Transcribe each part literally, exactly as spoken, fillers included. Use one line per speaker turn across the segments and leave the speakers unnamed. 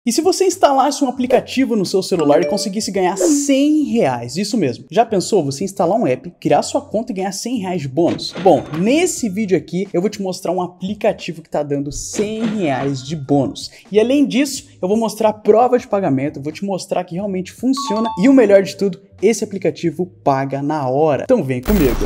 E se você instalasse um aplicativo no seu celular e conseguisse ganhar cem reais, isso mesmo, já pensou você instalar um app, criar sua conta e ganhar cem reais de bônus? Bom, nesse vídeo aqui eu vou te mostrar um aplicativo que tá dando cem reais de bônus. E além disso, eu vou mostrar a prova de pagamento, vou te mostrar que realmente funciona e o melhor de tudo, esse aplicativo paga na hora. Então vem comigo.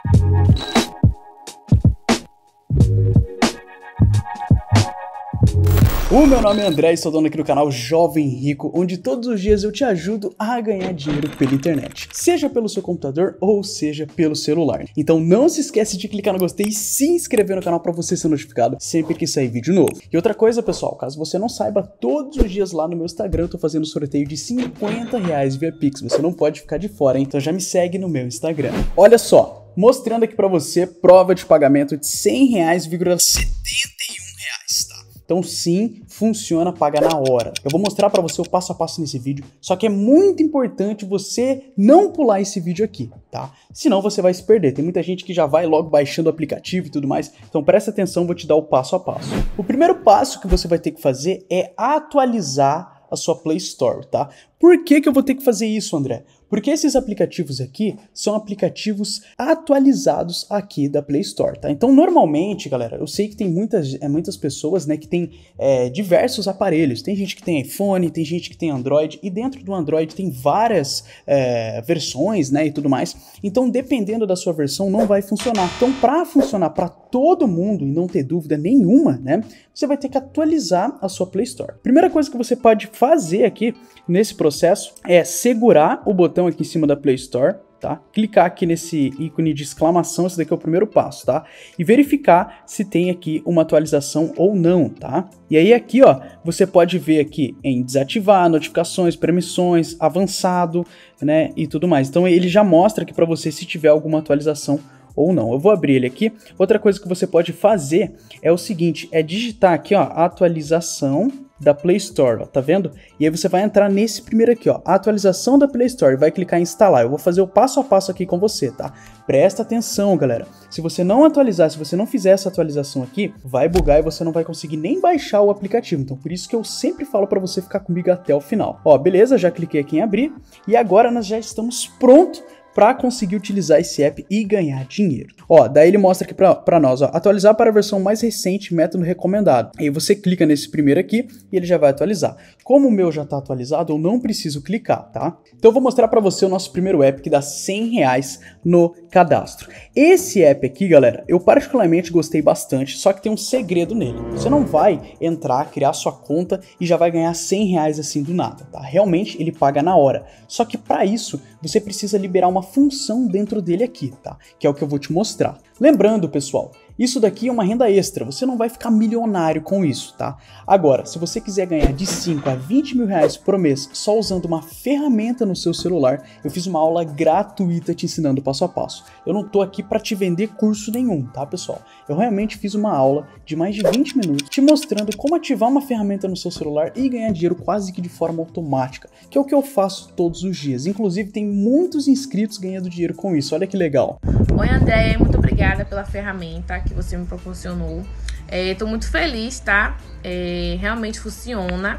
O meu nome é André e sou dono aqui do canal Jovem Rico, onde todos os dias eu te ajudo a ganhar dinheiro pela internet, seja pelo seu computador ou seja pelo celular. Então não se esquece de clicar no gostei e se inscrever no canal para você ser notificado sempre que sair vídeo novo. E outra coisa, pessoal, caso você não saiba, todos os dias lá no meu Instagram eu tô fazendo sorteio de cinquenta reais via Pix, você não pode ficar de fora, hein? Então já me segue no meu Instagram. Olha só, mostrando aqui para você prova de pagamento de cem reais vírgula setenta e um reais, tá? Então sim, funciona, paga na hora. Eu vou mostrar para você o passo a passo nesse vídeo, só que é muito importante você não pular esse vídeo aqui, tá? Senão você vai se perder. Tem muita gente que já vai logo baixando o aplicativo e tudo mais, então presta atenção, vou te dar o passo a passo. O primeiro passo que você vai ter que fazer é atualizar a sua Play Store, tá? Por que que eu vou ter que fazer isso, André? Porque esses aplicativos aqui são aplicativos atualizados aqui da Play Store, tá? Então, normalmente, galera, eu sei que tem muitas, é, muitas pessoas, né, que tem é, diversos aparelhos. Tem gente que tem iPhone, tem gente que tem Android, e dentro do Android tem várias é, versões, né, e tudo mais. Então, dependendo da sua versão, não vai funcionar. Então, para funcionar para todo mundo e não ter dúvida nenhuma, né, você vai ter que atualizar a sua Play Store. Primeira coisa que você pode fazer aqui nesse processo é segurar o botão aqui em cima da Play Store, tá? Clicar aqui nesse ícone de exclamação, esse daqui é o primeiro passo, tá? E verificar se tem aqui uma atualização ou não, tá? E aí aqui, ó, você pode ver aqui em desativar, notificações, permissões, avançado, né, e tudo mais. Então ele já mostra aqui para você se tiver alguma atualização ou não. Eu vou abrir ele aqui. Outra coisa que você pode fazer é o seguinte, é digitar aqui, ó, atualização da Play Store, ó, tá vendo? E aí você vai entrar nesse primeiro aqui, ó, atualização da Play Store, vai clicar em instalar. Eu vou fazer o passo a passo aqui com você, tá? Presta atenção, galera. Se você não atualizar, se você não fizer essa atualização aqui, vai bugar e você não vai conseguir nem baixar o aplicativo. Então, por isso que eu sempre falo para você ficar comigo até o final. Ó, beleza? Já cliquei aqui em abrir e agora nós já estamos prontos para conseguir utilizar esse app e ganhar dinheiro. Ó, daí ele mostra aqui para nós, ó, atualizar para a versão mais recente, método recomendado. Aí você clica nesse primeiro aqui e ele já vai atualizar. Como o meu já está atualizado, eu não preciso clicar, tá? Então eu vou mostrar para você o nosso primeiro app que dá cem reais no cadastro. Esse app aqui, galera, eu particularmente gostei bastante, só que tem um segredo nele. Você não vai entrar, criar sua conta e já vai ganhar cem reais assim do nada, tá? Realmente ele paga na hora. Só que para isso, você precisa liberar uma função dentro dele aqui, tá? Que é o que eu vou te mostrar. Lembrando, pessoal, isso daqui é uma renda extra, você não vai ficar milionário com isso, tá? Agora, se você quiser ganhar de cinco a vinte mil reais por mês só usando uma ferramenta no seu celular, eu fiz uma aula gratuita te ensinando passo a passo. Eu não tô aqui para te vender curso nenhum, tá, pessoal? Eu realmente fiz uma aula de mais de vinte minutos te mostrando como ativar uma ferramenta no seu celular e ganhar dinheiro quase que de forma automática, que é o que eu faço todos os dias. Inclusive, tem muitos inscritos ganhando dinheiro com isso, olha que legal.
Oi, André, muito obrigada pela ferramenta que você me proporcionou. Estou é, muito feliz, tá? É, realmente funciona.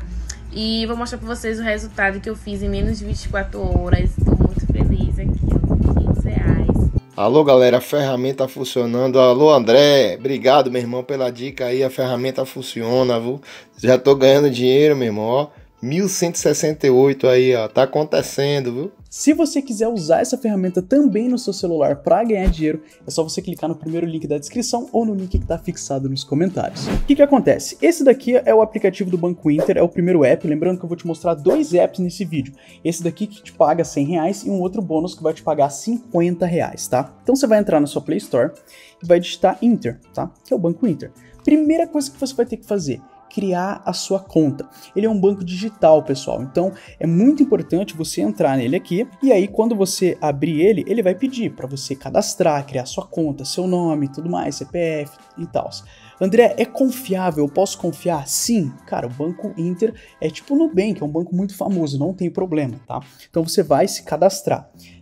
E vou mostrar para vocês o resultado que eu fiz em menos de vinte e quatro horas. Estou muito feliz aqui, ó, quinhentos reais.
Alô, galera, a ferramenta funcionando. Alô, André, obrigado, meu irmão, pela dica aí. A ferramenta funciona, viu? Já tô ganhando dinheiro, meu irmão, ó. mil cento e sessenta e oito aí, ó, tá acontecendo, viu?
Se você quiser usar essa ferramenta também no seu celular para ganhar dinheiro, é só você clicar no primeiro link da descrição ou no link que está fixado nos comentários. O que que acontece? Esse daqui é o aplicativo do Banco Inter, é o primeiro app, lembrando que eu vou te mostrar dois apps nesse vídeo. Esse daqui que te paga cem reais e um outro bônus que vai te pagar cinquenta reais, tá? Então você vai entrar na sua Play Store e vai digitar Inter, tá? Que é o Banco Inter. Primeira coisa que você vai ter que fazer, criar a sua conta. Ele é um banco digital, pessoal, então é muito importante você entrar nele aqui e aí quando você abrir ele, ele vai pedir para você cadastrar, criar sua conta, seu nome, tudo mais, C P F e tal. André, é confiável? Eu posso confiar? Sim, cara, o Banco Inter é tipo o Nubank, é um banco muito famoso, não tem problema, tá? Então você vai se cadastrar.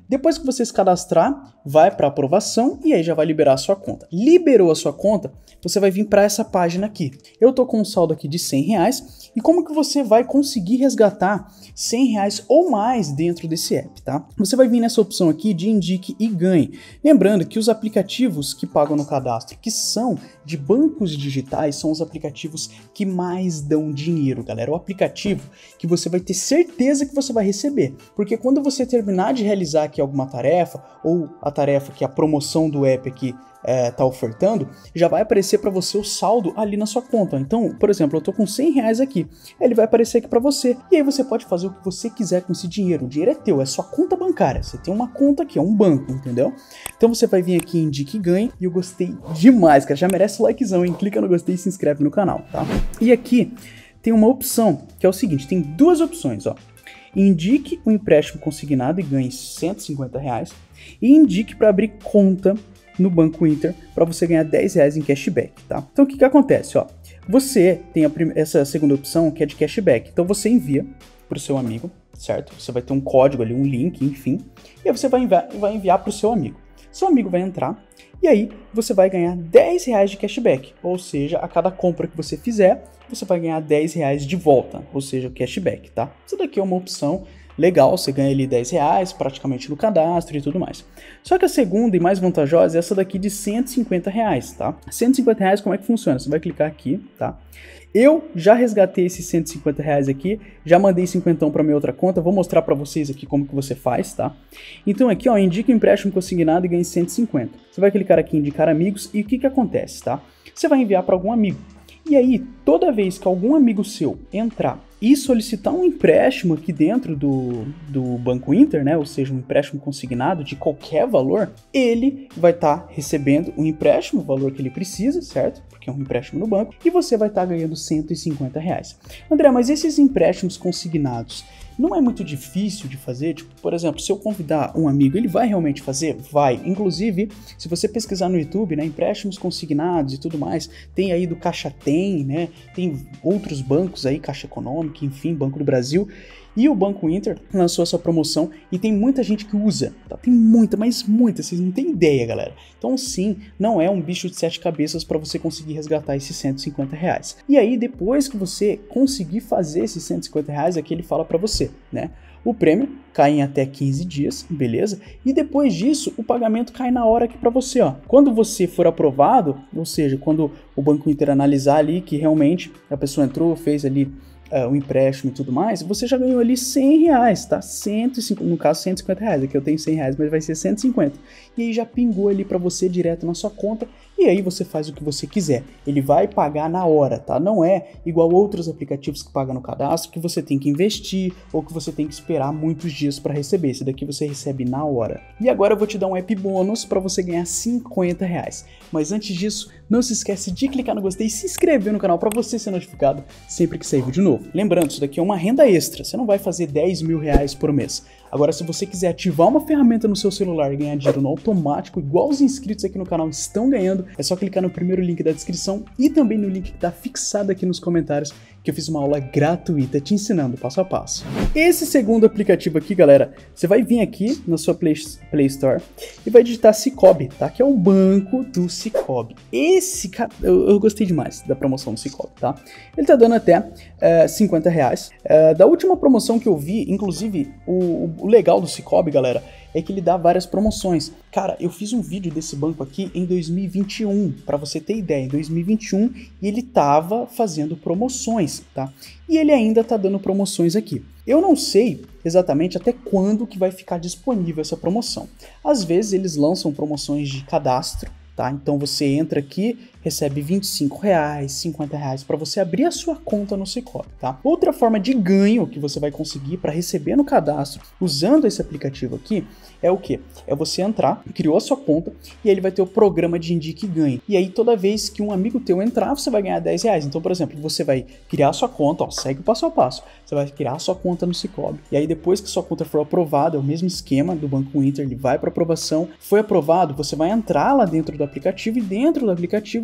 Depois que você se cadastrar, vai para aprovação e aí já vai liberar a sua conta. Liberou a sua conta, você vai vir para essa página aqui. Eu tô com um saldo aqui de cem reais e como que você vai conseguir resgatar cem reais ou mais dentro desse app, tá? Você vai vir nessa opção aqui de indique e ganhe. Lembrando que os aplicativos que pagam no cadastro, que são de bancos digitais, são os aplicativos que mais dão dinheiro, galera. O aplicativo que você vai ter certeza que você vai receber, porque quando você terminar de realizar aqui alguma tarefa, ou a tarefa que a promoção do app aqui é, tá ofertando, já vai aparecer para você o saldo ali na sua conta. Então, por exemplo, eu tô com cem reais aqui, ele vai aparecer aqui para você, e aí você pode fazer o que você quiser com esse dinheiro. O dinheiro é teu, é sua conta bancária, você tem uma conta aqui, é um banco, entendeu? Então você vai vir aqui em Indique e Ganhe, e eu gostei demais, cara, já merece o likezão, hein? Clica no gostei e se inscreve no canal, tá? E aqui tem uma opção, que é o seguinte, tem duas opções, ó. Indique um empréstimo consignado e ganhe cento e cinquenta reais, e indique para abrir conta no Banco Inter para você ganhar dez reais em cashback, tá? Então o que que acontece, ó? Você tem a essa segunda opção que é de cashback, então você envia para o seu amigo, certo? Você vai ter um código ali, um link, enfim, e aí você vai enviar, vai enviar para o seu amigo. Seu amigo vai entrar e aí você vai ganhar dez reais de cashback, ou seja, a cada compra que você fizer, você vai ganhar dez reais de volta, ou seja, o cashback, tá? Isso daqui é uma opção legal, você ganha ali dez reais praticamente no cadastro e tudo mais. Só que a segunda e mais vantajosa é essa daqui de cento e cinquenta reais, tá? cento e cinquenta reais, como é que funciona? Você vai clicar aqui, tá? Eu já resgatei esses cento e cinquenta reais aqui, já mandei cinquentão para minha outra conta, vou mostrar para vocês aqui como que você faz, tá? Então aqui, ó, indica o empréstimo consignado e ganhe cento e cinquenta. Você vai clicar aqui em indicar amigos e o que que acontece, tá? Você vai enviar para algum amigo. E aí, toda vez que algum amigo seu entrar e solicitar um empréstimo aqui dentro do, do Banco Inter, né, ou seja, um empréstimo consignado de qualquer valor, ele vai estar tá recebendo um empréstimo, o valor que ele precisa, certo? Porque é um empréstimo no banco, e você vai estar tá ganhando cento e cinquenta reais. André, mas esses empréstimos consignados, não é muito difícil de fazer? Tipo, por exemplo, se eu convidar um amigo, ele vai realmente fazer? Vai. Inclusive, se você pesquisar no YouTube, né, empréstimos consignados e tudo mais, tem aí do Caixa Tem, né, tem outros bancos aí, Caixa Econômica, enfim, Banco do Brasil, e o Banco Inter lançou essa promoção e tem muita gente que usa, tá? Tem muita, mas muita, vocês não têm ideia, galera. Então sim, não é um bicho de sete cabeças para você conseguir resgatar esses cento e cinquenta reais. E aí, depois que você conseguir fazer esses cento e cinquenta reais, aqui ele fala para você, né? O prêmio cai em até quinze dias, beleza? E depois disso, o pagamento cai na hora aqui para você, ó. Quando você for aprovado, ou seja, quando o Banco Inter analisar ali que realmente a pessoa entrou, fez ali Uh, o empréstimo e tudo mais, você já ganhou ali cem reais, tá? cento e cinquenta, no caso cento e cinquenta reais, aqui eu tenho cem reais, mas vai ser cento e cinquenta. E aí já pingou ali para você direto na sua conta, e aí você faz o que você quiser. Ele vai pagar na hora, tá? Não é igual outros aplicativos que pagam no cadastro, que você tem que investir, ou que você tem que esperar muitos dias para receber. Esse daqui você recebe na hora. E agora eu vou te dar um app bônus para você ganhar cinquenta reais. Mas antes disso, não se esquece de clicar no gostei e se inscrever no canal para você ser notificado sempre que sair vídeo novo. Lembrando, isso daqui é uma renda extra, você não vai fazer dez mil reais por mês. Agora, se você quiser ativar uma ferramenta no seu celular e ganhar dinheiro no automático, igual os inscritos aqui no canal estão ganhando, é só clicar no primeiro link da descrição e também no link que está fixado aqui nos comentários, que eu fiz uma aula gratuita te ensinando passo a passo. Esse segundo aplicativo aqui, galera, você vai vir aqui na sua Play, Play Store e vai digitar Sicoob, tá? Que é o banco do Sicoob. Esse, cara, eu, eu gostei demais da promoção do Sicoob, tá? Ele tá dando até é, cinquenta reais. É, da última promoção que eu vi, inclusive, o, o legal do Sicoob, galera, é que ele dá várias promoções. Cara, eu fiz um vídeo desse banco aqui em dois mil e vinte e um, para você ter ideia, em dois mil e vinte e um, e ele tava fazendo promoções, tá? E ele ainda tá dando promoções aqui. Eu não sei exatamente até quando que vai ficar disponível essa promoção. Às vezes eles lançam promoções de cadastro, tá? Então você entra aqui, recebe vinte e cinco reais, cinquenta reais para você abrir a sua conta no Sicoob, tá? Outra forma de ganho que você vai conseguir para receber no cadastro usando esse aplicativo aqui é o que? É você entrar, criou a sua conta e aí ele vai ter o programa de indique e ganhe. E aí toda vez que um amigo teu entrar, você vai ganhar dez reais. Então, por exemplo, você vai criar a sua conta, ó, segue o passo a passo. Você vai criar a sua conta no Sicoob. E aí depois que sua conta for aprovada, é o mesmo esquema do Banco Inter, ele vai para aprovação. Foi aprovado, você vai entrar lá dentro do aplicativo e dentro do aplicativo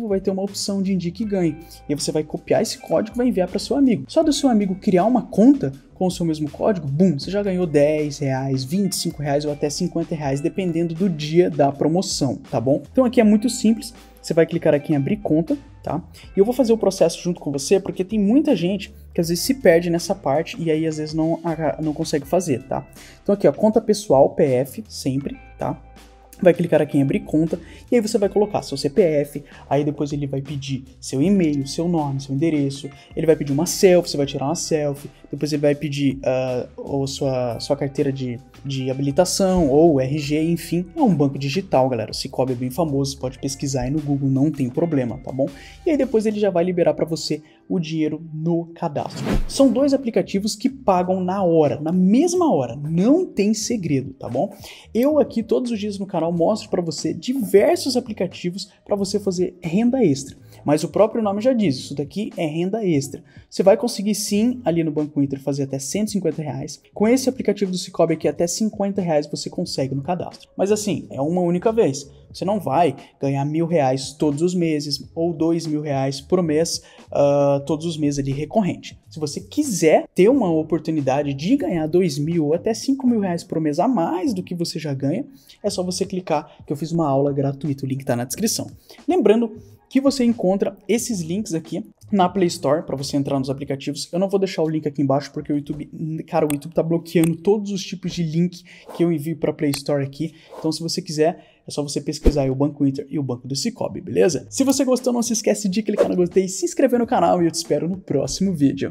vai ter uma opção de indique e ganhe. E aí você vai copiar esse código e vai enviar para seu amigo. Só do seu amigo criar uma conta com o seu mesmo código, bum, você já ganhou dez reais, vinte e cinco reais ou até cinquenta reais, dependendo do dia da promoção, tá bom? Então aqui é muito simples, você vai clicar aqui em abrir conta, tá? E eu vou fazer o processo junto com você, porque tem muita gente que às vezes se perde nessa parte e aí às vezes não, não consegue fazer, tá? Então aqui, ó, conta pessoal, P F, sempre, tá? Vai clicar aqui em abrir conta e aí você vai colocar seu C P F, aí depois ele vai pedir seu e-mail, seu nome, seu endereço, ele vai pedir uma selfie, você vai tirar uma selfie, depois ele vai pedir uh, ou sua, sua carteira de, de habilitação ou R G, enfim, é um banco digital, galera, o Cicobi é bem famoso, você pode pesquisar aí no Google, não tem problema, tá bom? E aí depois ele já vai liberar para você o dinheiro no cadastro. São dois aplicativos que pagam na hora, na mesma hora, não tem segredo, tá bom? Eu aqui todos os dias no canal mostro para você diversos aplicativos para você fazer renda extra, mas o próprio nome já diz, isso daqui é renda extra. Você vai conseguir sim ali no Banco Inter fazer até cento e cinquenta reais, com esse aplicativo do Cicobi aqui até cinquenta reais você consegue no cadastro, mas assim, é uma única vez. Você não vai ganhar mil reais todos os meses ou dois mil reais por mês, uh, todos os meses ali recorrente. Se você quiser ter uma oportunidade de ganhar dois mil ou até cinco mil reais por mês a mais do que você já ganha, é só você clicar que eu fiz uma aula gratuita, o link está na descrição. Lembrando que você encontra esses links aqui na Play Store para você entrar nos aplicativos. Eu não vou deixar o link aqui embaixo porque o YouTube, cara, o YouTube tá bloqueando todos os tipos de link que eu envio para Play Store aqui. Então, se você quiser, é só você pesquisar aí o Banco Inter e o Banco do Cicobi, beleza? Se você gostou, não se esquece de clicar no gostei, se inscrever no canal e eu te espero no próximo vídeo.